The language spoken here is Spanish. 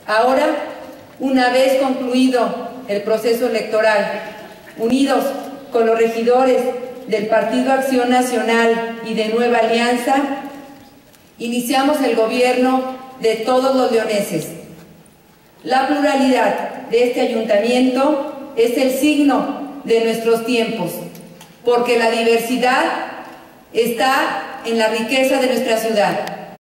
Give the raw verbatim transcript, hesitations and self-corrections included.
Ahora, una vez concluido el proceso electoral, unidos con los regidores del Partido Acción Nacional y de Nueva Alianza, iniciamos el gobierno de todos los leoneses. La pluralidad de este ayuntamiento es el signo de nuestros tiempos, porque la diversidad está en la riqueza de nuestra ciudad.